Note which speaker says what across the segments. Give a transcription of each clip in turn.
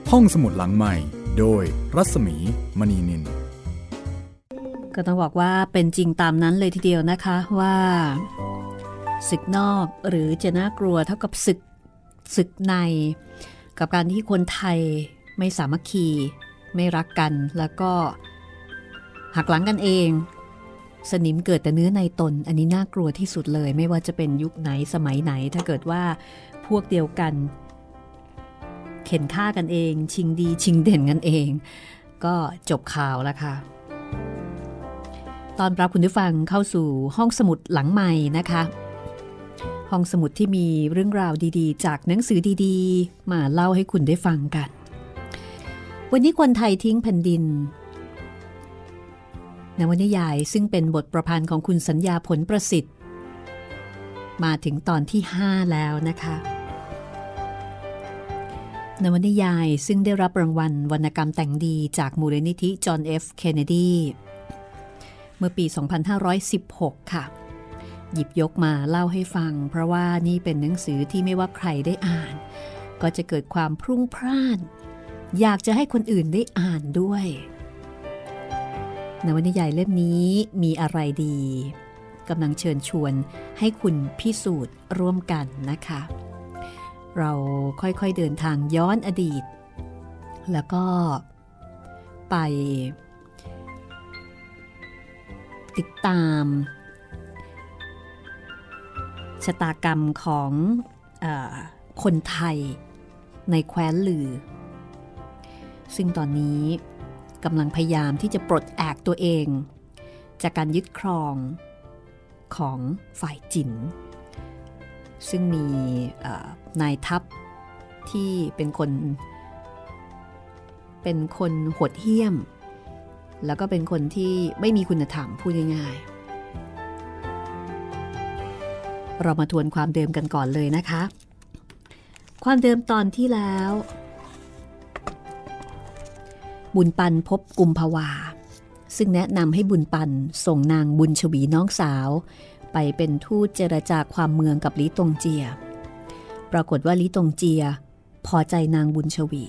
Speaker 1: ห้องสมุดหลังใหม่โดยรัศมีมณีนิน
Speaker 2: ก็ต้องบอกว่าเป็นจริงตามนั้นเลยทีเดียวนะคะว่าศึกนอกหรือจะน่ากลัวเท่ากับศึกในกับการที่คนไทยไม่สามัคคีไม่รักกันแล้วก็หักหลังกันเองสนิมเกิดแต่เนื้อในตนอันนี้น่ากลัวที่สุดเลยไม่ว่าจะเป็นยุคไหนสมัยไหนถ้าเกิดว่าพวกเดียวกันเข็นฆ่ากันเองชิงดีชิงเด่นกันเองก็จบข่าวแล้วค่ะตอนรับคุณผู้ฟังเข้าสู่ห้องสมุดหลังใหม่นะคะห้องสมุดที่มีเรื่องราวดีๆจากหนังสือดีๆมาเล่าให้คุณได้ฟังกันวันนี้คนไทยทิ้งแผ่นดินนวนิยายซึ่งเป็นบทประพันธ์ของคุณสัญญาผลประสิทธิ์มาถึงตอนที่5แล้วนะคะนวนิยายซึ่งได้รับรางวัลวรรณกรรมแต่งดีจากมูลนิธิจอห์น F. เคนเนดีเมื่อปี 2516 ค่ะหยิบยกมาเล่าให้ฟังเพราะว่านี่เป็นหนังสือที่ไม่ว่าใครได้อ่านก็จะเกิดความพรุ่งพร่านอยากจะให้คนอื่นได้อ่านด้วยนวนิยายเล่มนี้มีอะไรดีกำลังเชิญชวนให้คุณพิสูจน์ร่วมกันนะคะเราค่อยๆเดินทางย้อนอดีตแล้วก็ไปติดตามชะตากรรมของคนไทยในแคว้นลือซึ่งตอนนี้กำลังพยายามที่จะปลดแอกตัวเองจากการยึดครองของฝ่ายจิ๋นซึ่งมีนายทัพที่เป็นคนโหดเหี้ยมแล้วก็เป็นคนที่ไม่มีคุณธรรมพูดง่ายๆเรามาทวนความเดิมกันก่อนเลยนะคะความเดิมตอนที่แล้วบุญปันพบกุมภาวาซึ่งแนะนำให้บุญปันส่งนางบุญชวีน้องสาวไปเป็นทูตเจรจาความเมืองกับลีตงเจียปรากฏว่าลีตงเจียพอใจนางบุญชวี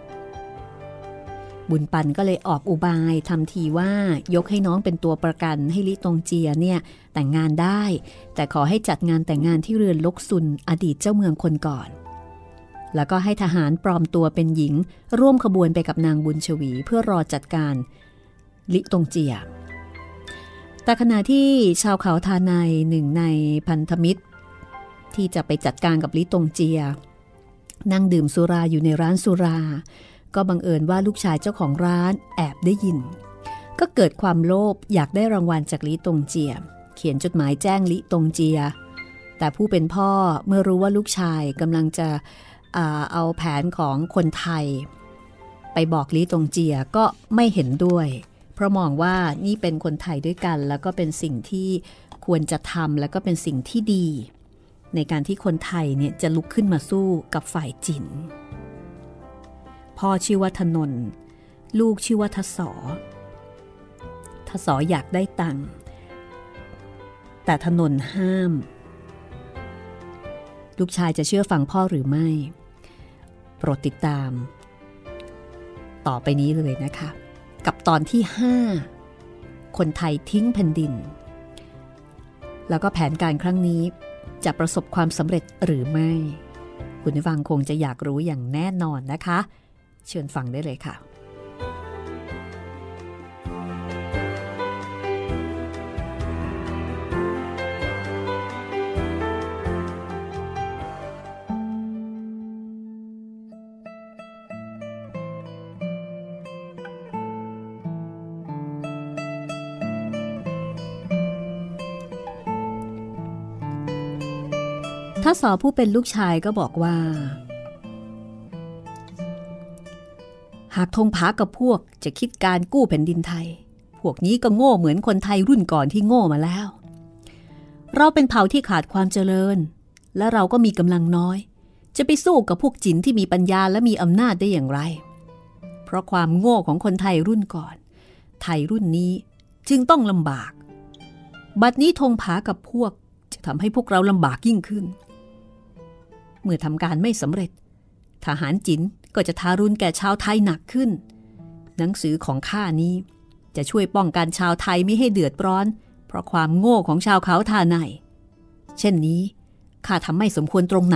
Speaker 2: บุญปันก็เลยออกอุบายทำทีว่ายกให้น้องเป็นตัวประกันให้ลีตงเจียเนี่ยแต่งงานได้แต่ขอให้จัดงานแต่งงานที่เรือนลกซุนอดีตเจ้าเมืองคนก่อนแล้วก็ให้ทหารปลอมตัวเป็นหญิงร่วมขบวนไปกับนางบุญชวีเพื่อรอจัดการลิตงเจียแต่ขณะที่ชาวเขาทาในหนึ่งในพันธมิตรที่จะไปจัดการกับลิตงเจียนั่งดื่มสุราอยู่ในร้านสุราก็บังเอิญว่าลูกชายเจ้าของร้านแอบได้ยินก็เกิดความโลภอยากได้รางวัลจากลิตงเจียเขียนจดหมายแจ้งลิตงเจียแต่ผู้เป็นพ่อเมื่อรู้ว่าลูกชายกำลังจะเอาแผนของคนไทยไปบอกลีตงเจียก็ไม่เห็นด้วยเพราะมองว่านี่เป็นคนไทยด้วยกันแล้วก็เป็นสิ่งที่ควรจะทำแล้วก็เป็นสิ่งที่ดีในการที่คนไทยเนี่ยจะลุกขึ้นมาสู้กับฝ่ายจิ๋นพ่อชื่อว่าถนนลูกชื่อว่าทศอยากได้ตังค์แต่ถนนห้ามลูกชายจะเชื่อฟังพ่อหรือไม่โปรดติดตามต่อไปนี้เลยนะคะกับตอนที่5คนไทยทิ้งแผ่นดินแล้วก็แผนการครั้งนี้จะประสบความสำเร็จหรือไม่คุณผู้ฟังคงจะอยากรู้อย่างแน่นอนนะคะเชิญฟังได้เลยค่ะ ทศผู้เป็นลูกชายก็บอกว่าหากธงผากับพวกจะคิดการกู้แผ่นดินไทยพวกนี้ก็โง่เหมือนคนไทยรุ่นก่อนที่โง่มาแล้วเราเป็นเผ่าที่ขาดความเจริญและเราก็มีกำลังน้อยจะไปสู้กับพวกจิ๋นที่มีปัญญาและมีอำนาจได้อย่างไรเพราะความโง่ของคนไทยรุ่นก่อนไทยรุ่นนี้จึงต้องลำบากบัดนี้ธงผากับพวกจะทำให้พวกเราลำบากยิ่งขึ้นเมื่อทำการไม่สำเร็จทหารจิ๋นก็จะทารุณแก่ชาวไทยหนักขึ้นหนังสือของข้านี้จะช่วยป้องกันชาวไทยไม่ให้เดือดร้อนเพราะความโง่ของชาวเขาทาไนเช่นนี้ข้าทำไม่สมควรตรงไหน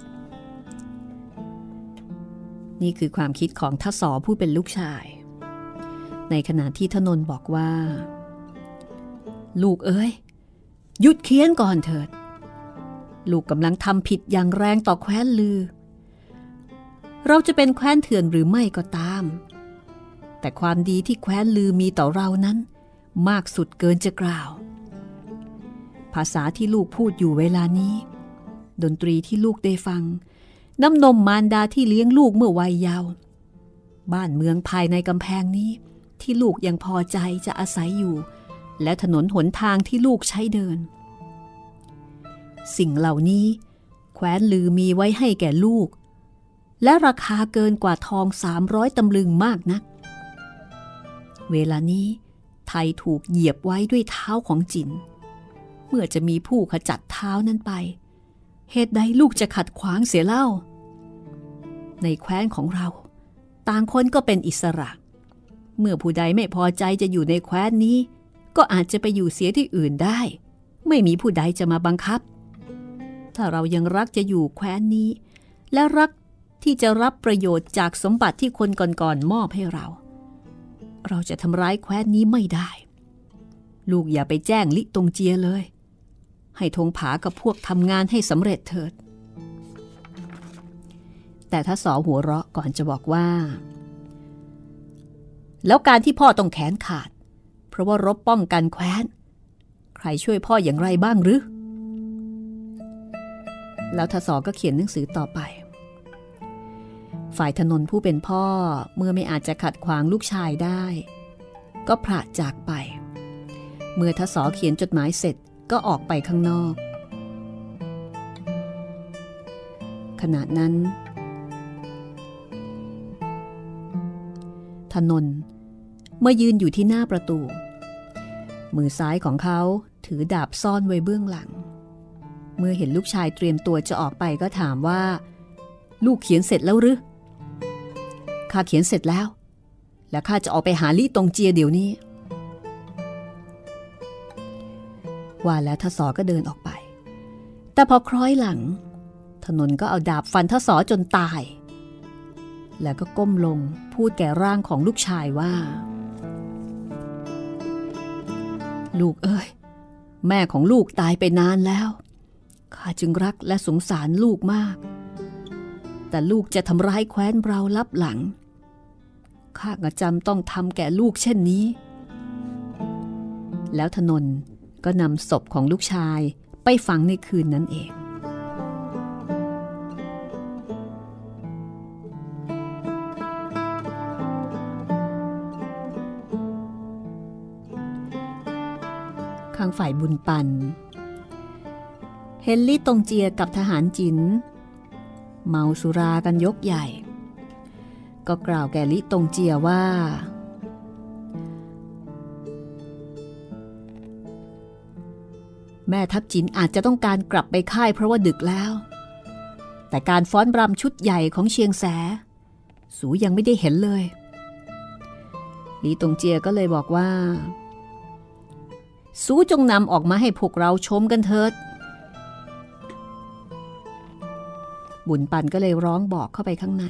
Speaker 2: นี่คือความคิดของทศผู้เป็นลูกชายในขณะที่ธนนท์บอกว่าลูกเอ้ยหยุดเคี้ยนก่อนเถิดลูกกำลังทำผิดอย่างแรงต่อแคว้นลือเราจะเป็นแคว้นเถื่อนหรือไม่ก็ตามแต่ความดีที่แคว้นลือมีต่อเรานั้นมากสุดเกินจะกล่าวภาษาที่ลูกพูดอยู่เวลานี้ดนตรีที่ลูกได้ฟังน้ำนมมารดาที่เลี้ยงลูกเมื่อวัยเยาว์บ้านเมืองภายในกำแพงนี้ที่ลูกยังพอใจจะอาศัยอยู่และถนนหนทางที่ลูกใช้เดินสิ่งเหล่านี้แคว้นลือมีไว้ให้แก่ลูกและราคาเกินกว่าทอง300 ตำลึงมากนักเวลานี้ไทยถูกเหยียบไว้ด้วยเท้าของจินเมื่อจะมีผู้ขจัดเท้านั้นไปเหตุใดลูกจะขัดขวางเสียเล่าในแคว้นของเราต่างคนก็เป็นอิสระเมื่อผู้ใดไม่พอใจจะอยู่ในแคว้นนี้ก็อาจจะไปอยู่เสียที่อื่นได้ไม่มีผู้ใดจะมาบังคับถ้าเรายังรักจะอยู่แคว้นนี้และรักที่จะรับประโยชน์จากสมบัติที่คนก่อนๆมอบให้เราจะทำร้ายแคว้นนี้ไม่ได้ลูกอย่าไปแจ้งลิตงเจียเลยให้ธงผากับพวกทำงานให้สำเร็จเถิดแต่ถ้าสอหัวเราะก่อนจะบอกว่าแล้วการที่พ่อต้องแขนขาดเพราะว่ารบป้องกันแคว้นใครช่วยพ่ออย่างไรบ้างหรือแล้วทศก็เขียนหนังสือต่อไปฝ่ายธนนท์ผู้เป็นพ่อเมื่อไม่อาจจะขัดขวางลูกชายได้ก็พระจากไปเมื่อทศเขียนจดหมายเสร็จก็ออกไปข้างนอกขณะนั้นธนนท์เมื่อยืนอยู่ที่หน้าประตูมือซ้ายของเขาถือดาบซ่อนไว้เบื้องหลังเมื่อเห็นลูกชายเตรียมตัวจะออกไปก็ถามว่าลูกเขียนเสร็จแล้วหรือข้าเขียนเสร็จแล้วและข้าจะออกไปหาลี่ตงเจียเดี๋ยวนี้ว่าแล้วทศก็เดินออกไปแต่พอคล้อยหลังธนนท์ก็เอาดาบฟันทศจนตายแล้วก็ก้มลงพูดแก่ร่างของลูกชายว่าลูกเอ้ยแม่ของลูกตายไปนานแล้วข้าจึงรักและสงสารลูกมากแต่ลูกจะทำร้ายแคว้นเราลับหลังข้าก็จำต้องทำแก่ลูกเช่นนี้แล้วธนนท์ก็นำศพของลูกชายไปฝังในคืนนั้นเองข้างฝ่ายบุญปันเฮนลี่ตงเจียกับทหารจินเมาสุรากันยกใหญ่ก็กล่าวแก่ลิตงเจียว่าแม่ทัพจินอาจจะต้องการกลับไปค่ายเพราะว่าดึกแล้วแต่การฟ้อนรำชุดใหญ่ของเชียงแสสูยังไม่ได้เห็นเลยลิตงเจียก็เลยบอกว่าสูจงนำออกมาให้พวกเราชมกันเถิดบุญปันก็เลยร้องบอกเข้าไปข้างใน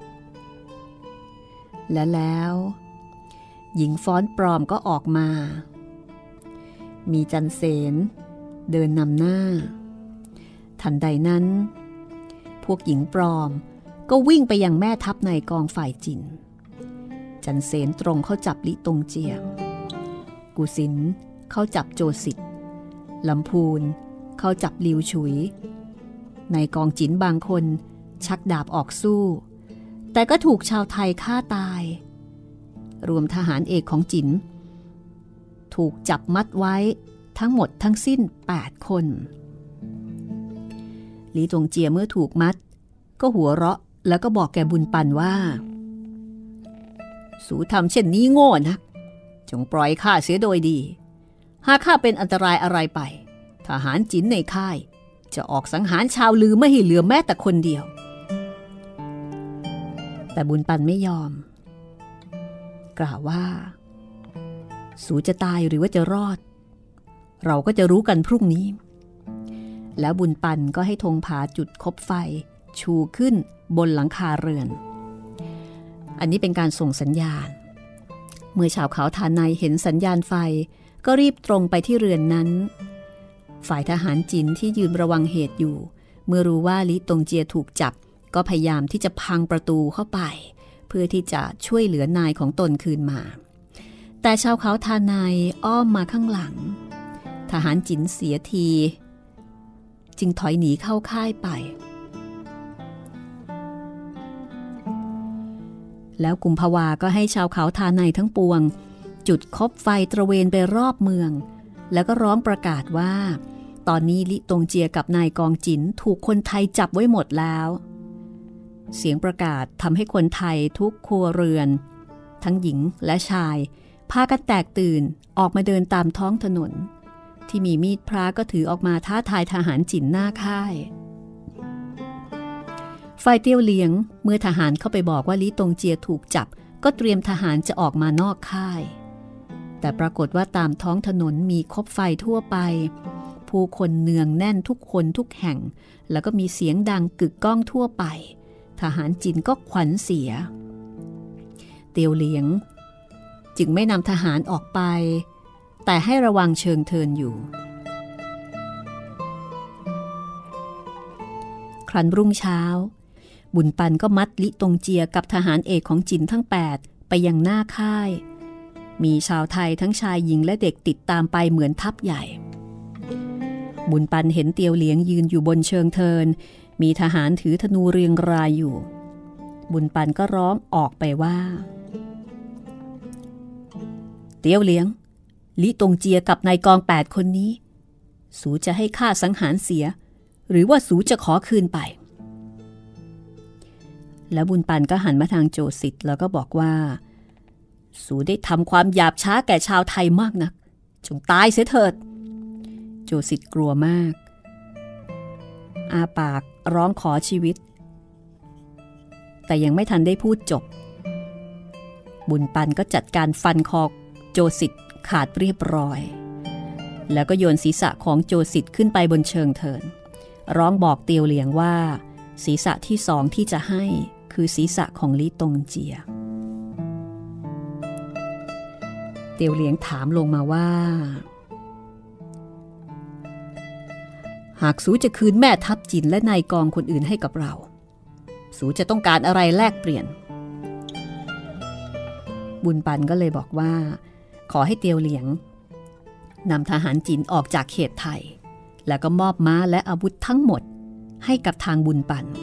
Speaker 2: และแล้วหญิงฟ้อนปลอมก็ออกมามีจันเสนเดินนำหน้าทันใดนั้นพวกหญิงปลอมก็วิ่งไปยังแม่ทัพในกองฝ่ายจินจันเสนตรงเข้าจับลิตงเจียกุสินเข้าจับโจสิทธิ์ลำพูนเข้าจับลิวฉุยในกองจินบางคนชักดาบออกสู้แต่ก็ถูกชาวไทยฆ่าตายรวมทหารเอกของจินถูกจับมัดไว้ทั้งหมดทั้งสิ้น8 คนลีตงเจียเมื่อถูกมัดก็หัวเราะแล้วก็บอกแกบุญปันว่าสูทำเช่นนี้โง่นักจงปล่อยข้าเสียโดยดีหากข้าเป็นอันตรายอะไรไปทหารจินในค่ายจะออกสังหารชาวลือไม่ให้เหลือแม้แต่คนเดียวแต่บุญปันไม่ยอมกล่าวว่าสูจะตายหรือว่าจะรอดเราก็จะรู้กันพรุ่งนี้แล้วบุญปันก็ให้ธงผาจุดคบไฟชูขึ้นบนหลังคาเรือนอันนี้เป็นการส่งสัญญาณเมื่อชาวเขาทานในเห็นสัญญาณไฟก็รีบตรงไปที่เรือนนั้นฝ่ายทหารจีนที่ยืนระวังเหตุอยู่เมื่อรู้ว่าลิตงเจียถูกจับก็พยายามที่จะพังประตูเข้าไปเพื่อที่จะช่วยเหลือนายของตนคืนมาแต่ชาวเขาทานในอ้อมมาข้างหลังทหารจีนเสียทีจึงถอยหนีเข้าค่ายไปแล้วกุมภาวาก็ให้ชาวเขาทาในทั้งปวงจุดคบไฟตระเวนไปรอบเมืองแล้วก็ร้องประกาศว่าตอนนี้ลิตงเจียกับนายกองจินถูกคนไทยจับไว้หมดแล้วเสียงประกาศทำให้คนไทยทุกครัวเรือนทั้งหญิงและชายพากันแตกตื่นออกมาเดินตามท้องถนนที่มีมีดพระก็ถือออกมาท้าทายทหารจินหน้าค่ายฝ่ายเตี้ยวเหลียงเมื่อทหารเข้าไปบอกว่าลิตงเจียถูกจับก็เตรียมทหารจะออกมานอกค่ายแต่ปรากฏว่าตามท้องถนนมีคบไฟทั่วไปผู้คนเนืองแน่นทุกคนทุกแห่งแล้วก็มีเสียงดังกึกก้องทั่วไปทหารจีนก็ขวัญเสียเตียวเหลียงจึงไม่นำทหารออกไปแต่ให้ระวังเชิงเทินอยู่ครั้นรุ่งเช้าบุญปันก็มัดลิตงเจียกับทหารเอกของจีนทั้ง8ไปยังหน้าค่ายมีชาวไทยทั้งชายหญิงและเด็กติดตามไปเหมือนทัพใหญ่บุญปันเห็นเตียวเหลียงยืนอยู่บนเชิงเทินมีทหารถือธนูเรียงรายอยู่บุญปันก็ร้องออกไปว่าเตียวเหลียงลิตงเจียกับนายกอง8คนนี้สูจะให้ฆ่าสังหารเสียหรือว่าสูจะขอคืนไปแล้วบุญปันก็หันมาทางโจสิทธิ์แล้วก็บอกว่าสูได้ทำความหยาบช้าแก่ชาวไทยมากนักจงตายเสียเถิดโจสิทธิ์กลัวมากอาปากร้องขอชีวิตแต่ยังไม่ทันได้พูดจบบุญปันก็จัดการฟันคอโจสิทธิ์ขาดเรียบร้อยแล้วก็โยนศีรษะของโจสิทธิ์ขึ้นไปบนเชิงเทินร้องบอกเตียวเหลียงว่าศีรษะที่สองที่จะให้คือศีรษะของลิตงเจียเตียวเหลียงถามลงมาว่าหากสูจะคืนแม่ทัพจินและนายกองคนอื่นให้กับเราสูจะต้องการอะไรแลกเปลี่ยนบุญปันก็เลยบอกว่าขอให้เตียวเหลียงนำทหารจีนออกจากเขตไทยแล้วก็มอบม้าและอาวุธทั้งหมดให้กับทางบุญปัน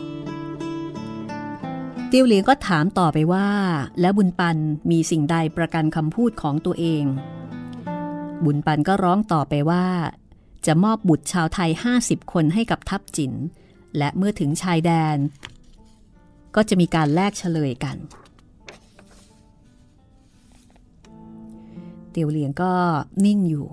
Speaker 2: เตียวเหลียงก็ถามต่อไปว่าแล้วบุญปันมีสิ่งใดประกันคำพูดของตัวเองบุญปันก็ร้องต่อไปว่าจะมอบบุตรชาวไทย50 คนให้กับทัพจินและเมื่อถึงชายแดนก็จะมีการแลกเฉลยกันเตียวเหลียงก็นิ่งอยู่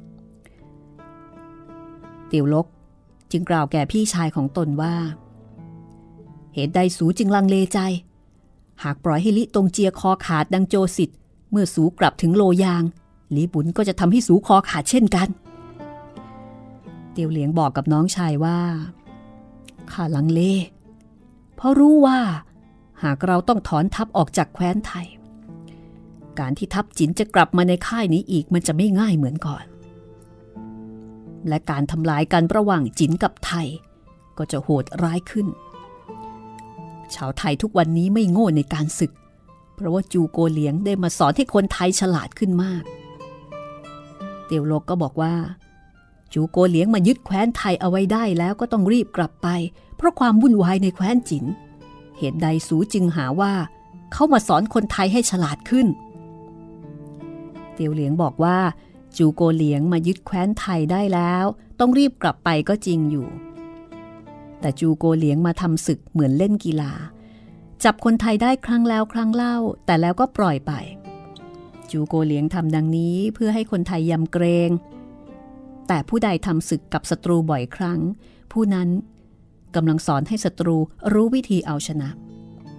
Speaker 2: เตียวลกจึงกล่าวแก่พี่ชายของตนว่าเหตุใดสูจึงลังเลใจหากปล่อยให้ลิตงเจียคอขาดดังโจสิทธิ์เมื่อสูกลับถึงโลยางลีบุญก็จะทำให้สูคอขาดเช่นกันเตียวเหลียงบอกกับน้องชายว่าข้าลังเลเพราะรู้ว่าหากเราต้องถอนทัพออกจากแคว้นไทยการที่ทัพจินจะกลับมาในค่ายนี้อีกมันจะไม่ง่ายเหมือนก่อนและการทำลายกันระหว่างจินกับไทยก็จะโหดร้ายขึ้นชาวไทยทุกวันนี้ไม่โง่ในการศึกเพราะว่าจูโกเหลียงได้มาสอนให้คนไทยฉลาดขึ้นมากเตียวโลกก็บอกว่าจูโกเหลียงมายึดแคว้นไทยเอาไว้ได้แล้วก็ต้องรีบกลับไปเพราะความวุ่นวายในแคว้นจินเหตุใดสูจึงหาว่าเขามาสอนคนไทยให้ฉลาดขึ้นเตียวเหลียงบอกว่าจูโกเหลียงมายึดแคว้นไทยได้แล้วต้องรีบกลับไปก็จริงอยู่แต่จูโกเหลียงมาทำศึกเหมือนเล่นกีฬาจับคนไทยได้ครั้งแล้วครั้งเล่าแต่แล้วก็ปล่อยไปจูโกเหลียงทำดังนี้เพื่อให้คนไทยยำเกรงแต่ผู้ใดทำศึกกับศัตรูบ่อยครั้งผู้นั้นกำลังสอนให้ศัตรูรู้วิธีเอาชนะ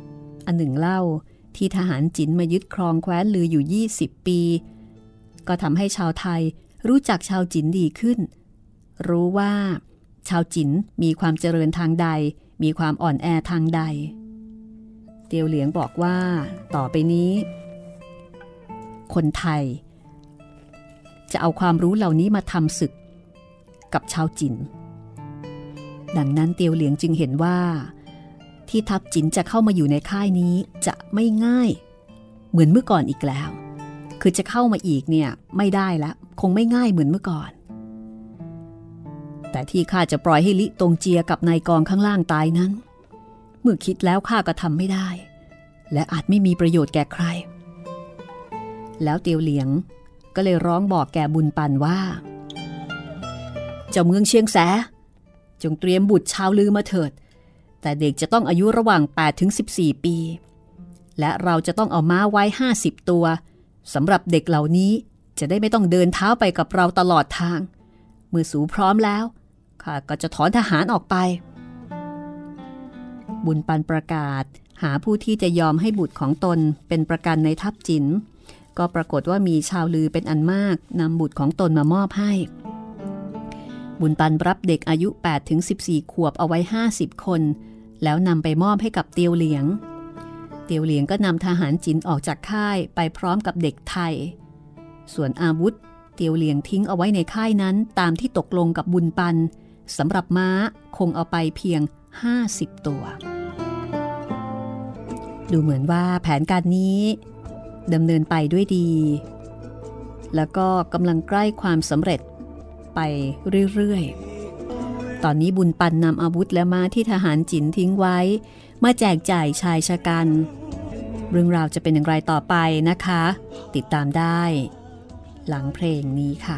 Speaker 2: อันหนึ่งเล่าที่ทหารจีนมายึดครองแคว้นลืออยู่20 ปีก็ทำให้ชาวไทยรู้จักชาวจีนดีขึ้นรู้ว่าชาวจีนมีความเจริญทางใดมีความอ่อนแอทางใดเตียวเหลียงบอกว่าต่อไปนี้คนไทยจะเอาความรู้เหล่านี้มาทำศึกกับชาวจีนดังนั้นเตียวเหลียงจึงเห็นว่าที่ทัพจีนจะเข้ามาอยู่ในค่ายนี้จะไม่ง่ายเหมือนเมื่อก่อนอีกแล้วคือจะเข้ามาอีกเนี่ยไม่ได้ละคงไม่ง่ายเหมือนเมื่อก่อนแต่ที่ข้าจะปล่อยให้ลิตงเจียกับนายกองข้างล่างตายนั้นเมื่อคิดแล้วข้าก็ทำไม่ได้และอาจไม่มีประโยชน์แก่ใครแล้วเตียวเหลียงก็เลยร้องบอกแก่บุญปันว่าเจ้าเมืองเชียงแสจงเตรียมบุตรชาวลือมาเถิดแต่เด็กจะต้องอายุระหว่าง8 ถึง 14 ปีและเราจะต้องเอาม้าไว้50 ตัวสำหรับเด็กเหล่านี้จะได้ไม่ต้องเดินเท้าไปกับเราตลอดทางเมื่อสู่พร้อมแล้วข้าก็จะถอนทหารออกไปบุญปันประกาศหาผู้ที่จะยอมให้บุตรของตนเป็นประกันในทัพจินก็ปรากฏว่ามีชาวลือเป็นอันมากนำบุตรของตนมามอบให้บุญปันรับเด็กอายุ8 ถึง 14 ขวบเอาไว้50 คนแล้วนำไปมอบให้กับเตียวเหลียงเตียวเหลียงก็นำทหารจีนออกจากค่ายไปพร้อมกับเด็กไทยส่วนอาวุธเตียวเหลียงทิ้งเอาไว้ในค่ายนั้นตามที่ตกลงกับบุญปันสำหรับม้าคงเอาไปเพียง50 ตัวดูเหมือนว่าแผนการนี้ดำเนินไปด้วยดีแล้วก็กำลังใกล้ความสำเร็จไปเรื่อยๆตอนนี้บุญปันนำอาวุธและม้าที่ทหารจีนทิ้งไว้มาแจกจ่ายชายชะกันเรื่องราวจะเป็นอย่างไรต่อไปนะคะติดตามได้หลังเพลงนี้ค่ะ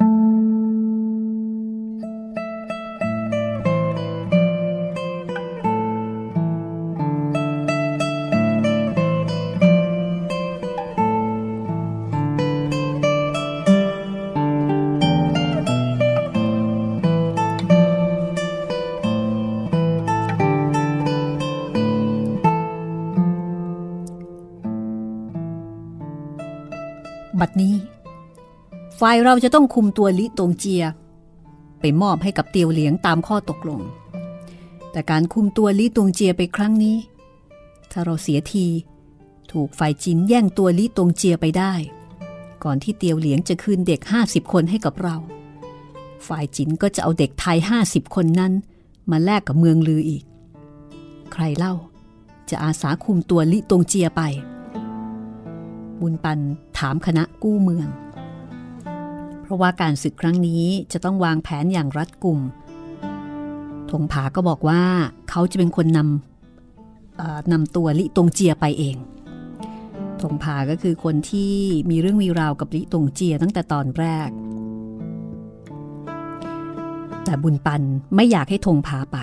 Speaker 2: บัดนี้ฝ่ายเราจะต้องคุมตัวลิตงเจียไปมอบให้กับเตียวเหลียงตามข้อตกลงแต่การคุมตัวลิตงเจียไปครั้งนี้ถ้าเราเสียทีถูกฝ่ายจีนแย่งตัวลิตงเจียไปได้ก่อนที่เตียวเหลียงจะคืนเด็ก50 คนให้กับเราฝ่ายจีนก็จะเอาเด็กไทย50 คนนั้นมาแลกกับเมืองลืออีกใครเล่าจะอาสาคุมตัวลิตงเจียไปบุญปันถามคณะกู้เมืองเพราะว่าการศึกครั้งนี้จะต้องวางแผนอย่างรัดกุมธงผาก็บอกว่าเขาจะเป็นคนนำตัวลิตงเจียไปเองธงผาก็คือคนที่มีเรื่องมีราวกับลิตงเจียตั้งแต่ตอนแรกแต่บุญปันไม่อยากให้ธงผาไป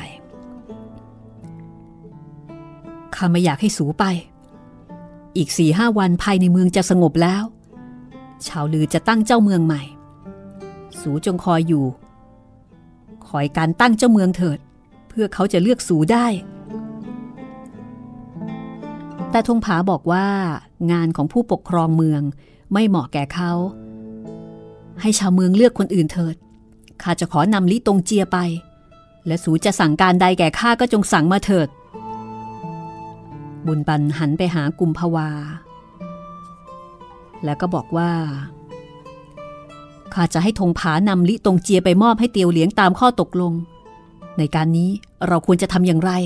Speaker 2: ข้าไม่อยากให้สูไปอีก 4-5 วันภายในเมืองจะสงบแล้วชาวลือจะตั้งเจ้าเมืองใหม่สูจงคอยอยู่คอยการตั้งเจ้าเมืองเถิดเพื่อเขาจะเลือกสูได้แต่ธงผาบอกว่างานของผู้ปกครองเมืองไม่เหมาะแก่เขาให้ชาวเมืองเลือกคนอื่นเถิดข้าจะขอนำลิตงเจียไปและสูจะสั่งการใดแก่ข้าก็จงสั่งมาเถิดบุญปันหันไปหากุมภาวาแล้วก็บอกว่าข้าจะให้ธงผานำลิตงเจียไปมอบให้เตียวเหลียงตามข้อตกลงในการนี้เราควรจะทำอย่างไร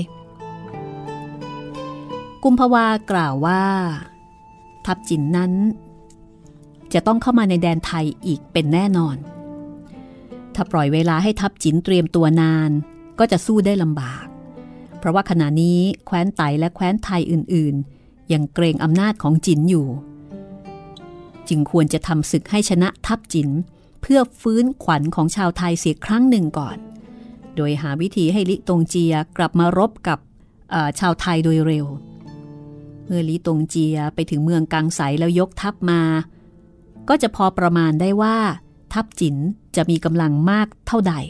Speaker 2: กุมภาวากล่าวว่าทัพจีนนั้นจะต้องเข้ามาในแดนไทยอีกเป็นแน่นอนถ้าปล่อยเวลาให้ทัพจีนเตรียมตัวนานก็จะสู้ได้ลำบากเพราะว่าขณะนี้แคว้นไตและแคว้นไทยอื่นๆยังเกรงอำนาจของจีนอยู่จึงควรจะทำศึกให้ชนะทัพจีนเพื่อฟื้นขวัญของชาวไทยเสียครั้งหนึ่งก่อนโดยหาวิธีให้ลิตงเจียกลับมารบกับชาวไทยโดยเร็วเมื่อลิตงเจียไปถึงเมืองกังไสแล้วยกทัพมาก็จะพอประมาณได้ว่าทัพจีนจะมีกำลังมากเท่าใด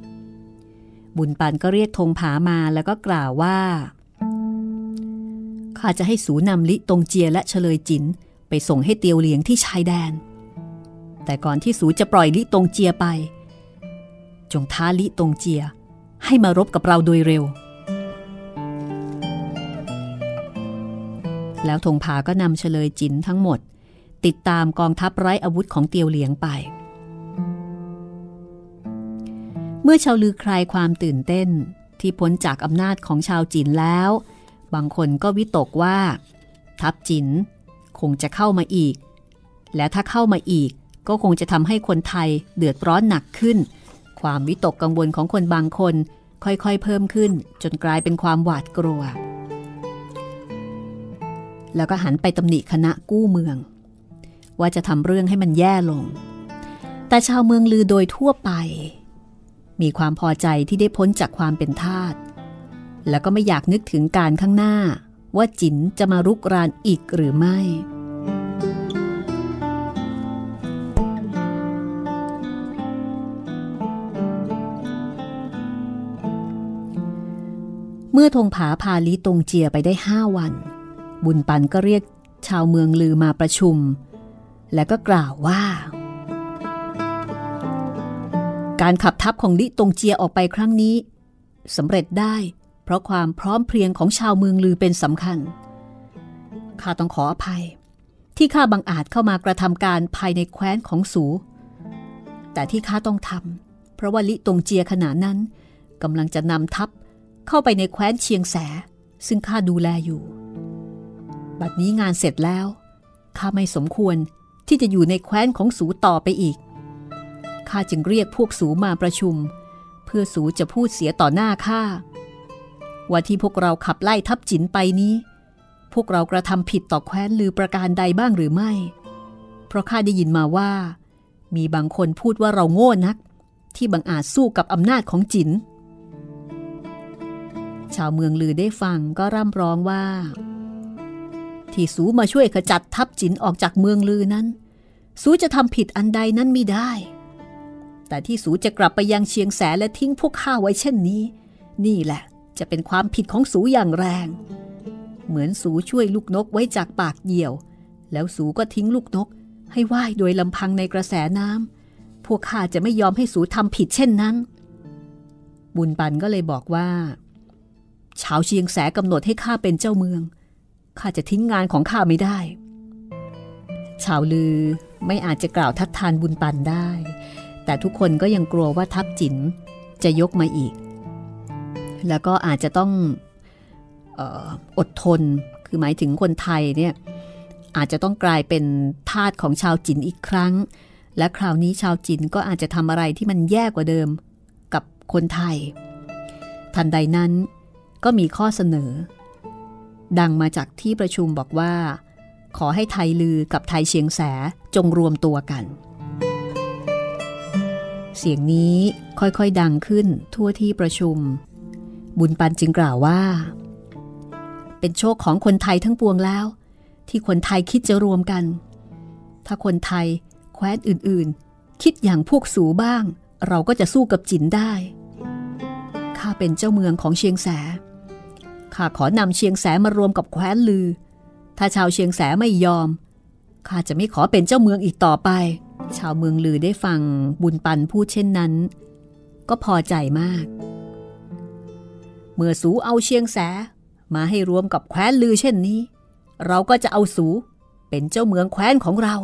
Speaker 2: บุญปันก็เรียกธงผามาแล้วก็กล่าวว่าข้าจะให้สูนำลิตงเจียและเฉลยจินไปส่งให้เตียวเหลียงที่ชายแดนแต่ก่อนที่สูจะปล่อยลิตงเจียไปจงท้าลิตงเจียให้มารบกับเราโดยเร็วแล้วธงผาก็นำเฉลยจินทั้งหมดติดตามกองทัพไร้อาวุธของเตียวเหลียงไปเมื่อชาวลือคลายความตื่นเต้นที่พ้นจากอำนาจของชาวจีนแล้วบางคนก็วิตกว่าทัพจีนคงจะเข้ามาอีกและถ้าเข้ามาอีกก็คงจะทำให้คนไทยเดือดร้อนหนักขึ้นความวิตกกังวลของคนบางคนค่อยๆเพิ่มขึ้นจนกลายเป็นความหวาดกลัวแล้วก็หันไปตำหนิคณะกู้เมืองว่าจะทำเรื่องให้มันแย่ลงแต่ชาวเมืองลือโดยทั่วไปมีความพอใจที่ได้พ้นจากความเป็นทาสแล้วก็ไม่อยากนึกถึงการข้างหน้าว่าจิ๋นจะมารุกรานอีกหรือไม่เมื่อธงผาพาลีตงเจียไปได้5 วันบุญปันก็เรียกชาวเมืองลือมาประชุมและก็กล่าวว่าการขับทัพของลิตงเจียออกไปครั้งนี้สำเร็จได้เพราะความพร้อมเพรียงของชาวเมืองลือเป็นสำคัญข้าต้องขออภัยที่ข้าบังอาจเข้ามากระทำการภายในแคว้นของสูแต่ที่ข้าต้องทำเพราะว่าลิตงเจียขณะนั้นกำลังจะนำทัพเข้าไปในแคว้นเชียงแสซึ่งข้าดูแลอยู่บัดนี้งานเสร็จแล้วข้าไม่สมควรที่จะอยู่ในแคว้นของสูต่อไปอีกข้าจึงเรียกพวกสูมาประชุมเพื่อสูจะพูดเสียต่อหน้าข้าว่าที่พวกเราขับไล่ทัพจิ๋นไปนี้พวกเรากระทำผิดต่อแคว้นลือประการใดบ้างหรือไม่เพราะข้าได้ยินมาว่ามีบางคนพูดว่าเราโง่นักที่บังอาจสู้กับอำนาจของจิ๋นชาวเมืองลือได้ฟังก็ร่ำร้องว่าที่สูมาช่วยขจัดทัพจิ๋นออกจากเมืองลือนั้นสูจะทำผิดอันใดนั้นไม่ได้แต่ที่สูจะกลับไปยังเชียงแสและทิ้งพวกข้าไว้เช่นนี้นี่แหละจะเป็นความผิดของสูอย่างแรงเหมือนสูช่วยลูกนกไว้จากปากเหยี่ยวแล้วสูก็ทิ้งลูกนกให้ว่ายโดยลำพังในกระแสน้ำพวกข้าจะไม่ยอมให้สูทำผิดเช่นนั้นบุญปันก็เลยบอกว่าชาวเชียงแสกำหนดให้ข้าเป็นเจ้าเมืองข้าจะทิ้งงานของข้าไม่ได้ชาวลือไม่อาจจะกล่าวทัดทานบุญปันได้แต่ทุกคนก็ยังกลัวว่าทัพจิ๋นจะยกมาอีกแล้วก็อาจจะต้องอดทนคือหมายถึงคนไทยเนี่ยอาจจะต้องกลายเป็นทาสของชาวจิ๋นอีกครั้งและคราวนี้ชาวจิ๋นก็อาจจะทำอะไรที่มันแย่กว่าเดิมกับคนไทยทันใดนั้นก็มีข้อเสนอดังมาจากที่ประชุมบอกว่าขอให้ไทยลือกับไทยเชียงแสจงรวมตัวกันเสียงนี้ค่อยๆดังขึ้นทั่วที่ประชุมบุญปันจึงกล่าวว่าเป็นโชคของคนไทยทั้งปวงแล้วที่คนไทยคิดจะรวมกันถ้าคนไทยแคว้นอื่นๆคิดอย่างพวกสูบ้างเราก็จะสู้กับจิ๋นได้ข้าเป็นเจ้าเมืองของเชียงแสข้าขอนำเชียงแสมารวมกับแคว้นลือถ้าชาวเชียงแสไม่ยอมข้าจะไม่ขอเป็นเจ้าเมืองอีกต่อไปชาวเมืองลือได้ฟังบุญปันพูดเช่นนั้นก็พอใจมากเมื่อสูเอาเชียงแสมาให้รวมกับแคว้นลือเช่นนี้เราก็จะเอาสูเป็นเจ้าเมืองแคว้นของเรา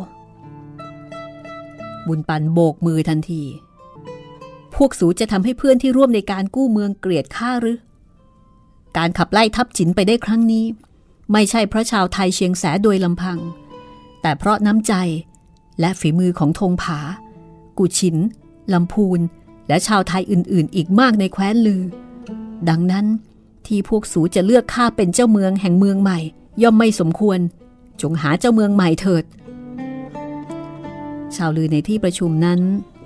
Speaker 2: บุญปันโบกมือทันทีพวกสูจะทำให้เพื่อนที่ร่วมในการกู้เมืองเกลียดข้าหรือการขับไล่ทัพจิ๋นไปได้ครั้งนี้ไม่ใช่เพราะชาวไทยเชียงแสโดยลำพังแต่เพราะน้ำใจและฝีมือของธงผากุชินลำพูนและชาวไทยอื่นๆอีกมากในแคว้นลือดังนั้นที่พวกสูจะเลือกข้าเป็นเจ้าเมืองแห่งเมืองใหม่ย่อมไม่สมควรจงหาเจ้าเมืองใหม่เถิดชาวลือในที่ประชุมนั้น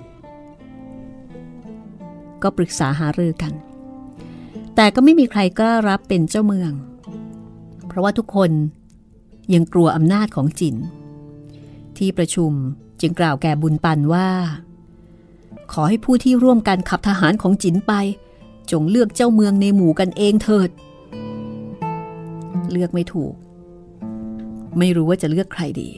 Speaker 2: ก็ปรึกษาหารือกันแต่ก็ไม่มีใครกล้ารับเป็นเจ้าเมืองเพราะว่าทุกคนยังกลัวอำนาจของจิ๋นที่ประชุมจึงกล่าวแก่บุญปันว่าขอให้ผู้ที่ร่วมกันขับทหารของจิ๋นไปจงเลือกเจ้าเมืองในหมู่กันเองเถิดเลือกไม่ถูกไม่รู้ว่าจะเลือกใครดี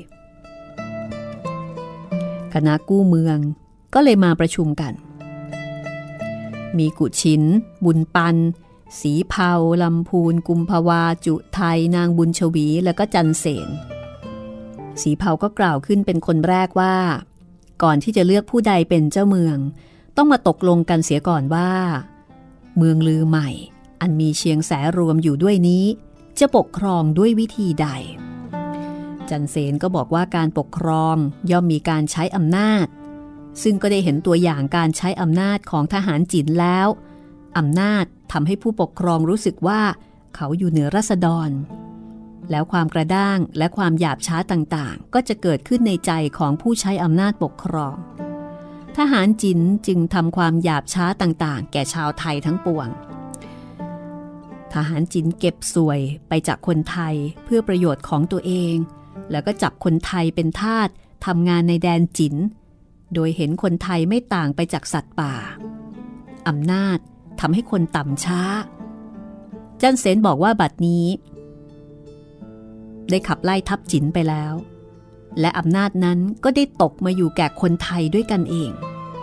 Speaker 2: คณะกู้เมืองก็เลยมาประชุมกันมีกุชินบุญปันศรีเภาลำพูนกุมภาวาจุไทยนางบุญชวีแล้วก็จันเสนศรีเภาก็กล่าวขึ้นเป็นคนแรกว่าก่อนที่จะเลือกผู้ใดเป็นเจ้าเมืองต้องมาตกลงกันเสียก่อนว่าเมืองลือใหม่อันมีเชียงแสรวมอยู่ด้วยนี้จะปกครองด้วยวิธีใดจันเสนก็บอกว่าการปกครองย่อมมีการใช้อำนาจซึ่งก็ได้เห็นตัวอย่างการใช้อำนาจของทหารจีนแล้วอำนาจทำให้ผู้ปกครองรู้สึกว่าเขาอยู่เหนือราษฎรแล้วความกระด้างและความหยาบช้าต่างๆก็จะเกิดขึ้นในใจของผู้ใช้อำนาจปกครองทหารจีนจึงทำความหยาบช้าต่างๆแก่ชาวไทยทั้งปวงทหารจีนเก็บสวยไปจากคนไทยเพื่อประโยชน์ของตัวเองแล้วก็จับคนไทยเป็นทาสทำงานในแดนจีนโดยเห็นคนไทยไม่ต่างไปจากสัตว์ป่าอำนาจทำให้คนต่ำช้าจันเสนบอกว่าบัดนี้ได้ขับไล่ทัพจีนไปแล้วและอำนาจนั้นก็ได้ตกมาอยู่แก่คนไทยด้วยกันเอง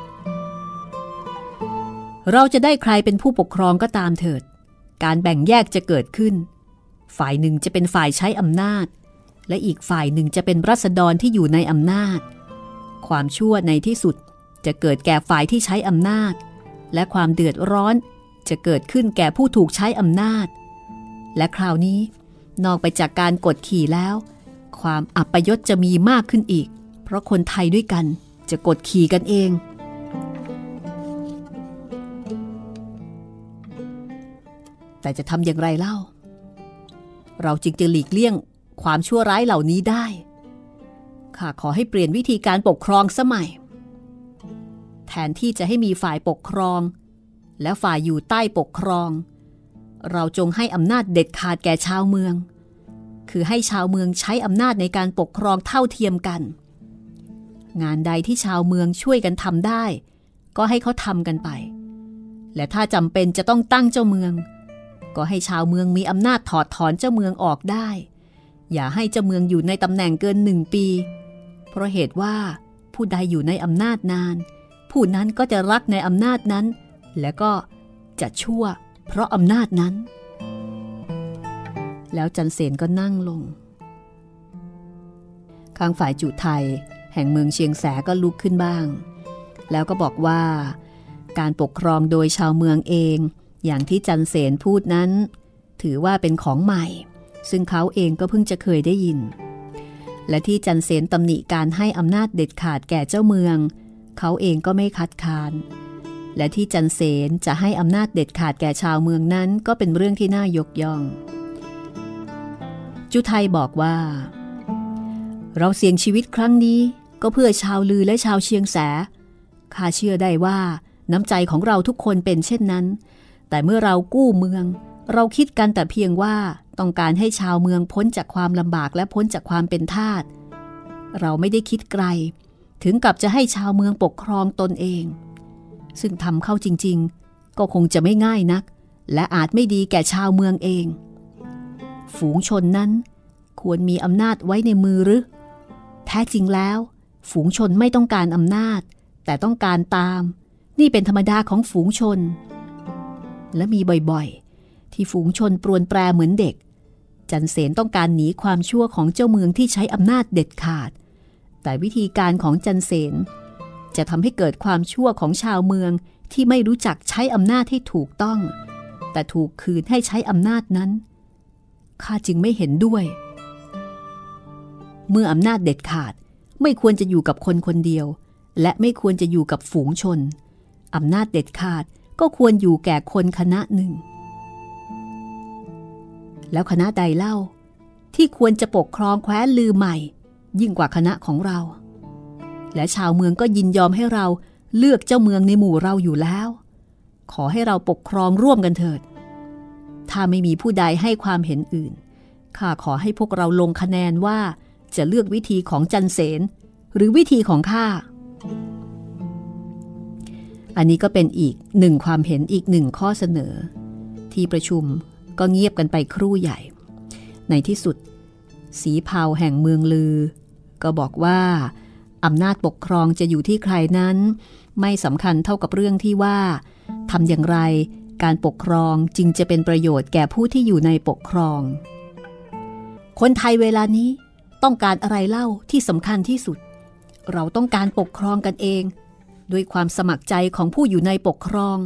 Speaker 2: เราจะได้ใครเป็นผู้ปกครองก็ตามเถิดการแบ่งแยกจะเกิดขึ้นฝ่ายหนึ่งจะเป็นฝ่ายใช้อำนาจและอีกฝ่ายหนึ่งจะเป็นราษฎรที่อยู่ในอำนาจความชั่วในที่สุดจะเกิดแก่ฝ่ายที่ใช้อำนาจและความเดือดร้อนจะเกิดขึ้นแก่ผู้ถูกใช้อำนาจและคราวนี้นอกไปจากการกดขี่แล้วความอัปยศจะมีมากขึ้นอีกเพราะคนไทยด้วยกันจะกดขี่กันเองแต่จะทำอย่างไรเล่าเราจึงจะหลีกเลี่ยงความชั่วร้ายเหล่านี้ได้ข้าขอให้เปลี่ยนวิธีการปกครองสมัยแทนที่จะให้มีฝ่ายปกครองและฝ่ายอยู่ใต้ปกครองเราจงให้อำนาจเด็ดขาดแก่ชาวเมืองคือให้ชาวเมืองใช้อำนาจในการปกครองเท่าเทียมกันงานใดที่ชาวเมืองช่วยกันทำได้ก็ให้เขาทำกันไปและถ้าจำเป็นจะต้องตั้งเจ้าเมืองก็ให้ชาวเมืองมีอำนาจถอดถอนเจ้าเมืองออกได้อย่าให้เจ้าเมืองอยู่ในตำแหน่งเกิน1 ปีเพราะเหตุว่าผู้ใดอยู่ในอำนาจนานผู้นั้นก็จะรักในอำนาจนั้นและก็จะชั่วเพราะอำนาจนั้นแล้วจันเสนก็นั่งลงข้างฝ่ายจุไทยแห่งเมืองเชียงแสก็ลุกขึ้นบ้างแล้วก็บอกว่าการปกครองโดยชาวเมืองเองอย่างที่จันเสนพูดนั้นถือว่าเป็นของใหม่ซึ่งเขาเองก็เพิ่งจะเคยได้ยินและที่จันเสนตำหนิการให้อำนาจเด็ดขาดแก่เจ้าเมืองเขาเองก็ไม่คัดค้านและที่จันเสนจะให้อำนาจเด็ดขาดแก่ชาวเมืองนั้นก็เป็นเรื่องที่น่ายกย่องจุไทยบอกว่าเราเสี่ยงชีวิตครั้งนี้ก็เพื่อชาวลือและชาวเชียงแสข้าเชื่อได้ว่าน้ำใจของเราทุกคนเป็นเช่นนั้นแต่เมื่อเรากู้เมืองเราคิดกันแต่เพียงว่าต้องการให้ชาวเมืองพ้นจากความลำบากและพ้นจากความเป็นทาสเราไม่ได้คิดไกลถึงกับจะให้ชาวเมืองปกครองตนเองซึ่งทำเข้าจริงๆก็คงจะไม่ง่ายนักและอาจไม่ดีแก่ชาวเมืองเองฝูงชนนั้นควรมีอำนาจไว้ในมือหรือแท้จริงแล้วฝูงชนไม่ต้องการอำนาจแต่ต้องการตามนี่เป็นธรรมดาของฝูงชนและมีบ่อยๆที่ฝูงชนปรวนแปรเหมือนเด็กจันเสนต้องการหนีความชั่วของเจ้าเมืองที่ใช้อำนาจเด็ดขาดแต่วิธีการของจันเสนจะทำให้เกิดความชั่วของชาวเมืองที่ไม่รู้จักใช้อำนาจให้ถูกต้องแต่ถูกคืนให้ใช้อำนาจนั้นข้าจึงไม่เห็นด้วยเมื่ออำนาจเด็ดขาดไม่ควรจะอยู่กับคนคนเดียวและไม่ควรจะอยู่กับฝูงชนอำนาจเด็ดขาดก็ควรอยู่แก่คนคณะหนึ่งแล้วคณะใดเล่าที่ควรจะปกครองแคว้นลือใหม่ยิ่งกว่าคณะของเราและชาวเมืองก็ยินยอมให้เราเลือกเจ้าเมืองในหมู่เราอยู่แล้วขอให้เราปกครองร่วมกันเถิดถ้าไม่มีผู้ใดให้ความเห็นอื่นข้าขอให้พวกเราลงคะแนนว่าจะเลือกวิธีของจันเสนหรือวิธีของข้าอันนี้ก็เป็นอีกหนึ่งความเห็นอีกหนึ่งข้อเสนอที่ประชุมก็เงียบกันไปครู่ใหญ่ในที่สุดสีเผาแห่งเมืองลือก็บอกว่าอำนาจปกครองจะอยู่ที่ใครนั้นไม่สำคัญเท่ากับเรื่องที่ว่าทำอย่างไรการปกครองจึงจะเป็นประโยชน์แก่ผู้ที่อยู่ในปกครองคนไทยเวลานี้ต้องการอะไรเล่าที่สำคัญที่สุดเราต้องการปกครองกันเองด้วยความสมัครใจของผู้อยู่ในปกครอง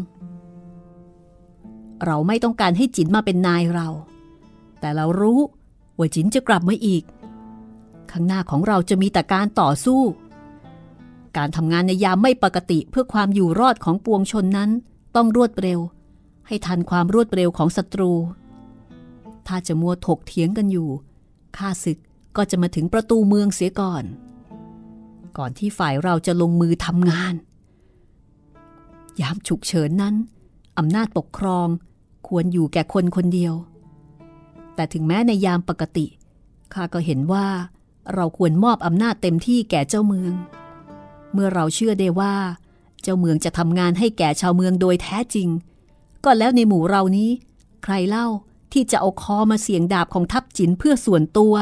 Speaker 2: เราไม่ต้องการให้จินมาเป็นนายเราแต่เรารู้ว่าจินจะกลับมาอีกข้างหน้าของเราจะมีแต่การต่อสู้การทำงานในยามไม่ปกติเพื่อความอยู่รอดของปวงชนนั้นต้องรวดเร็วให้ทันความรวดเร็วของศัตรูถ้าจะมัวถกเถียงกันอยู่ข้าศึกก็จะมาถึงประตูเมืองเสียก่อนที่ฝ่ายเราจะลงมือทำงานยามฉุกเฉินนั้นอำนาจปกครองควรอยู่แก่คนคนเดียวแต่ถึงแม้ในยามปกติข้าก็เห็นว่าเราควรมอบอำนาจเต็มที่แก่เจ้าเมืองเมื่อเราเชื่อได้ว่าเจ้าเมืองจะทำงานให้แก่ชาวเมืองโดยแท้จริงก็แล้วในหมู่เรานี้ใครเล่าที่จะเอาคอมาเสี่ยงดาบของทัพจินเพื่อส่วนตัว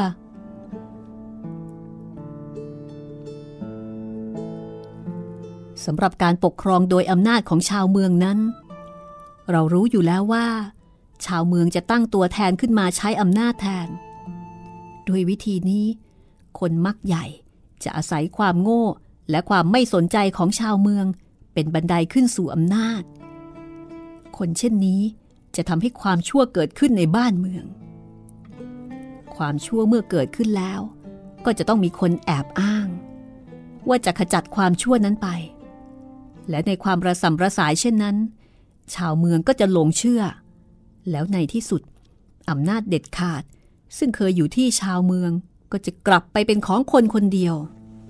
Speaker 2: สำหรับการปกครองโดยอำนาจของชาวเมืองนั้นเรารู้อยู่แล้วว่าชาวเมืองจะตั้งตัวแทนขึ้นมาใช้อำนาจแทนด้วยวิธีนี้คนมักใหญ่จะอาศัยความโง่และความไม่สนใจของชาวเมืองเป็นบันไดขึ้นสู่อำนาจคนเช่นนี้จะทำให้ความชั่วเกิดขึ้นในบ้านเมืองความชั่วเมื่อเกิดขึ้นแล้วก็จะต้องมีคนแอบอ้างว่าจะขจัดความชั่วนั้นไปและในความระส่ำระสายเช่นนั้นชาวเมืองก็จะหลงเชื่อแล้วในที่สุดอำนาจเด็ดขาดซึ่งเคยอยู่ที่ชาวเมืองก็จะกลับไปเป็นของคนคนเดียว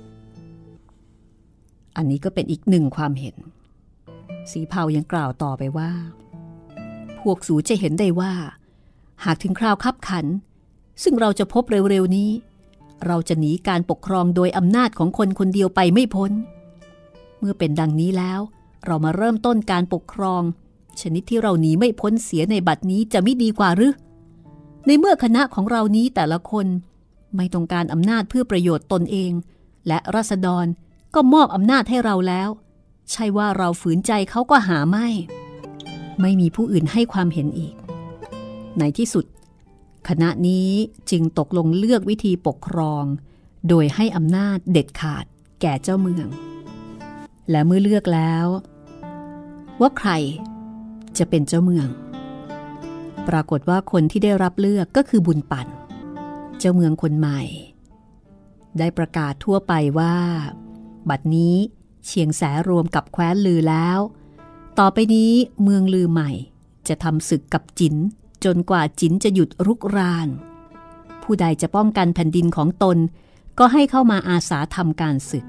Speaker 2: อันนี้ก็เป็นอีกหนึ่งความเห็นสีเผายังกล่าวต่อไปว่าพวกสูจะเห็นได้ว่าหากถึงคราวคับขันซึ่งเราจะพบเร็วๆนี้เราจะหนีการปกครองโดยอำนาจของคนคนเดียวไปไม่พ้นเมื่อเป็นดังนี้แล้วเรามาเริ่มต้นการปกครองชนิดที่เราหนีไม่พ้นเสียในบัดนี้จะไม่ดีกว่าหรือในเมื่อคณะของเรานี้แต่ละคนไม่ต้องการอำนาจเพื่อประโยชน์ตนเองและราษฎรก็มอบอำนาจให้เราแล้วใช่ว่าเราฝืนใจเขาก็หาไม่มีผู้อื่นให้ความเห็นอีกในที่สุดคณะนี้จึงตกลงเลือกวิธีปกครองโดยให้อำนาจเด็ดขาดแก่เจ้าเมืองและเมื่อเลือกแล้วว่าใครจะเป็นเจ้าเมืองปรากฏว่าคนที่ได้รับเลือกก็คือบุญปั่นเจ้าเมืองคนใหม่ได้ประกาศทั่วไปว่าบัดนี้เชียงแสรวมกับแคว้นลือแล้วต่อไปนี้เมืองลือใหม่จะทำศึกกับจินจนกว่าจินจะหยุดรุกรานผู้ใดจะป้องกันแผ่นดินของตนก็ให้เข้ามาอาสาทำการศึก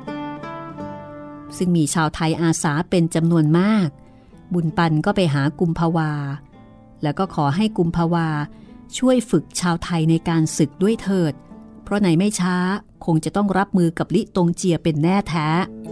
Speaker 2: ซึ่งมีชาวไทยอาสาเป็นจำนวนมากบุญปันก็ไปหากุมภาวาแล้วก็ขอให้กุมภาวาช่วยฝึกชาวไทยในการศึกด้วยเถิดเพราะในไม่ช้าคงจะต้องรับมือกับลิตงเจียเป็นแน่แท้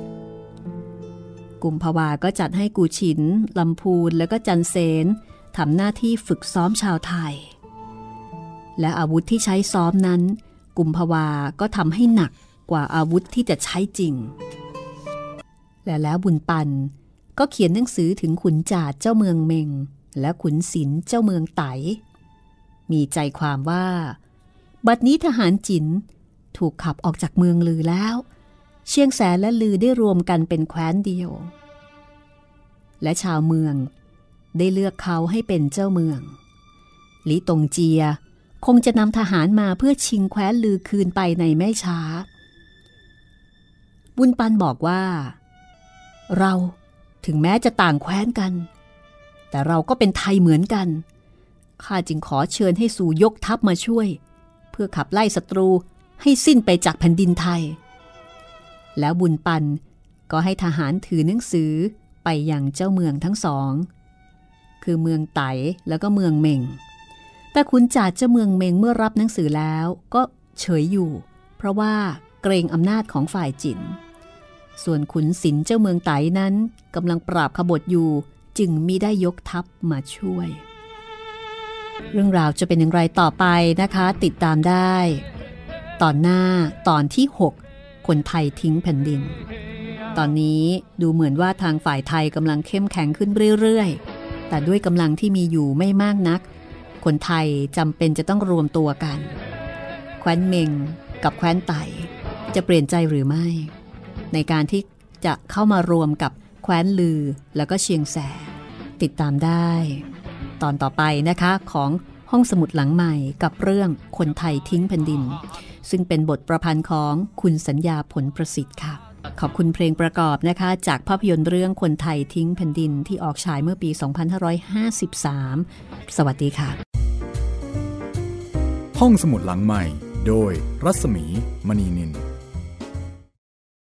Speaker 2: กุมภาวาก็จัดให้กูฉินลำพูนและก็จันเสนทำหน้าที่ฝึกซ้อมชาวไทยและอาวุธที่ใช้ซ้อมนั้นกุมภาวาก็ทำให้หนักกว่าอาวุธที่จะใช้จริงและแล้วบุญปันก็เขียนหนังสือถึงขุนจาดเจ้าเมืองเมงและขุนศิลเจ้าเมืองไตมีใจความว่าบัดนี้ทหารจินถูกขับออกจากเมืองลือแล้วเชียงแสนและลือได้รวมกันเป็นแคว้นเดียวและชาวเมืองได้เลือกเขาให้เป็นเจ้าเมืองลิตงเจียคงจะนำทหารมาเพื่อชิงแคว้นลือคืนไปในไม่ช้าบุญปันบอกว่าเราถึงแม้จะต่างแคว้นกันแต่เราก็เป็นไทยเหมือนกันข้าจึงขอเชิญให้สู่ยกทัพมาช่วยเพื่อขับไล่ศัตรูให้สิ้นไปจากแผ่นดินไทยแล้วบุญปันก็ให้ทหารถือหนังสือไปยังเจ้าเมืองทั้งสองคือเมืองไตแล้วก็เมืองเมงแต่ขุนจาดเจ้าเมืองเมงเมื่อรับหนังสือแล้วก็เฉยอยู่เพราะว่าเกรงอำนาจของฝ่ายจินส่วนขุนศิลเจ้าเมืองไตนั้นกำลังปราบขบฏอยู่จึงมิได้ยกทัพมาช่วยเรื่องราวจะเป็นอย่างไรต่อไปนะคะติดตามได้ตอนหน้าตอนที่ 6 คนไทยทิ้งแผ่นดินตอนนี้ดูเหมือนว่าทางฝ่ายไทยกำลังเข้มแข็งขึ้นเรื่อยๆแต่ด้วยกำลังที่มีอยู่ไม่มากนักคนไทยจำเป็นจะต้องรวมตัวกันแคว้นเมงกับแคว้นไต่จะเปลี่ยนใจหรือไม่ในการที่จะเข้ามารวมกับแคว้นลือแล้วก็เชียงแสติดตามได้ตอนต่อไปนะคะของห้องสมุดหลังใหม่กับเรื่องคนไทยทิ้งแผ่นดินซึ่งเป็นบทประพันธ์ของคุณสัญญาผลประสิทธิ์ค่ะขอบคุณเพลงประกอบนะคะจากภาพยนตร์เรื่องคนไทยทิ้งแผ่นดินที่ออกฉายเมื่อปี 2553 สวัสดีค่ะ
Speaker 1: ห้องสมุดหลังใหม่โดยรัศมีมณีนิน